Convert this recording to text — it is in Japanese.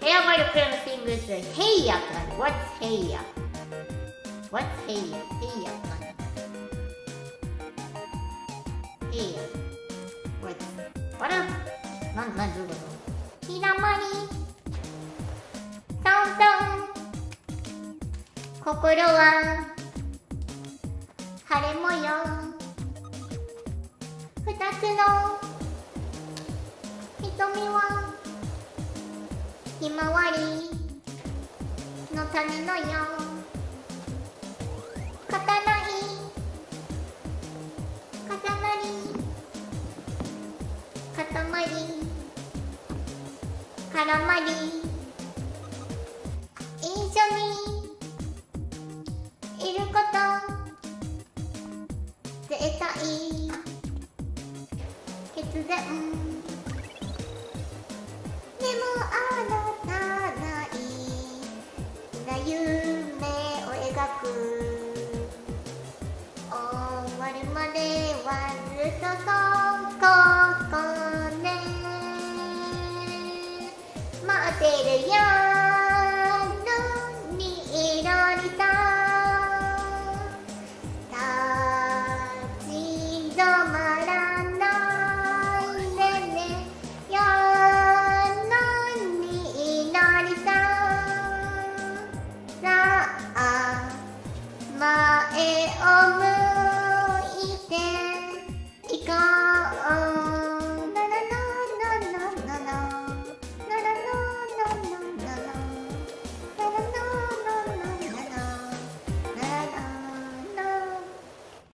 are going to play thing with the Heiya plan. What's Heiya? What's Heiya? Heiya plan. Heiya. What up? なんどういうこと？ひだまり。さんさん。心は晴れ模様。二つの瞳はひまわりの種のよう。勝たない重なり固まり絡まり一緒にいること絶対必然。でもあなたないな夢を描く終わるまではずっとそう